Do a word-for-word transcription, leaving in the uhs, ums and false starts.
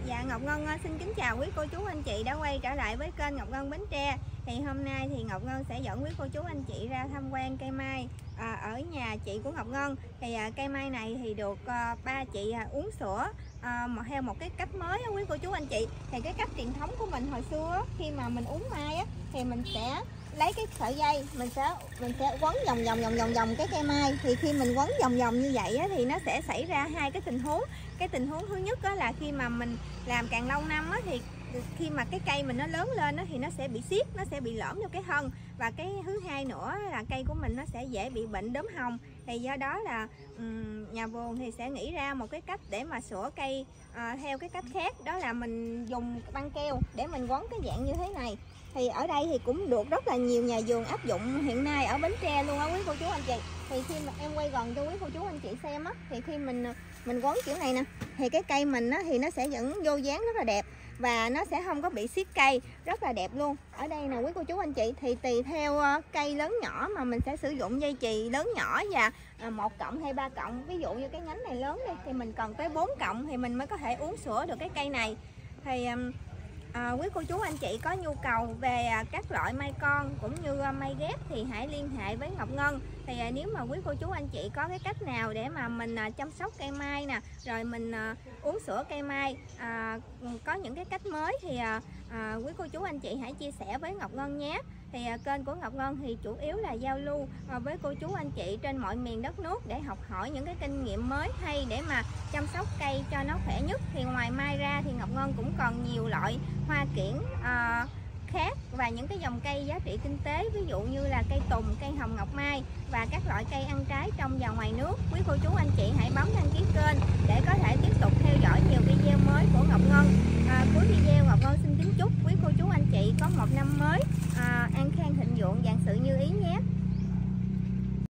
Dạ, Ngọc Ngân xin kính chào quý cô chú anh chị đã quay trở lại với kênh Ngọc Ngân Bến Tre. Thì hôm nay thì Ngọc Ngân sẽ dẫn quý cô chú anh chị ra tham quan cây mai à, ở nhà chị của Ngọc Ngân. Thì à, cây mai này thì được à, ba chị à, uống sữa à, một, theo một cái cách mới á, quý cô chú anh chị. Thì cái cách truyền thống của mình hồi xưa á, khi mà mình uống mai á, thì mình sẽ lấy cái sợi dây, mình sẽ mình sẽ quấn vòng vòng vòng vòng vòng cái cây mai. Thì khi mình quấn vòng vòng như vậy á, thì nó sẽ xảy ra hai cái tình huống. Cái tình huống thứ nhất á, là khi mà mình làm càng lâu năm á, thì khi mà cái cây mình nó lớn lên á, thì nó sẽ bị xiết, nó sẽ bị lõm vô cái thân. Và cái thứ hai nữa là cây của mình nó sẽ dễ bị bệnh đốm hồng. Thì do đó là um, nhà vườn thì sẽ nghĩ ra một cái cách để mà sửa cây à, theo cái cách khác, đó là mình dùng băng keo để mình quấn cái dạng như thế này. Thì ở đây thì cũng được rất là nhiều nhà vườn áp dụng hiện nay ở Bến Tre luôn á quý cô chú anh chị. Thì khi mà em quay gần cho quý cô chú anh chị xem á, thì khi mình mình quấn kiểu này nè, thì cái cây mình á, thì nó sẽ vẫn vô dáng rất là đẹp và nó sẽ không có bị xiết cây, rất là đẹp luôn. Ở đây nè quý cô chú anh chị, thì tùy theo cây lớn nhỏ mà mình sẽ sử dụng dây chì lớn nhỏ và một cộng hay ba cộng. Ví dụ như cái nhánh này lớn đi thì mình cần tới bốn cộng thì mình mới có thể uống sữa được cái cây này. Thì À, quý cô chú anh chị có nhu cầu về à, các loại mai con cũng như à, mai ghép thì hãy liên hệ với Ngọc Ngân. Thì à, nếu mà quý cô chú anh chị có cái cách nào để mà mình à, chăm sóc cây mai nè, rồi mình à, uống sữa cây mai, à, có những cái cách mới thì à, à, quý cô chú anh chị hãy chia sẻ với Ngọc Ngân nhé. Thì à, kênh của Ngọc Ngân thì chủ yếu là giao lưu à, với cô chú anh chị trên mọi miền đất nước để học hỏi những cái kinh nghiệm mới hay để mà chăm sóc cây cho nó khỏe nhất. Thì ngoài mai ra thì Ngọc Ngân cũng còn nhiều loại hoa kiển à, khác và những cái dòng cây giá trị kinh tế, ví dụ như là cây tùng, cây hồng ngọc mai và các loại cây ăn trái trong và ngoài nước. Quý cô chú anh chị hãy bấm đăng ký kênh để có thể tiếp tục theo dõi nhiều video mới của Ngọc Ngân. À, cuối video Ngọc Ngân xin kính chúc quý cô chú anh chị có một năm mới à, an khang thịnh vượng và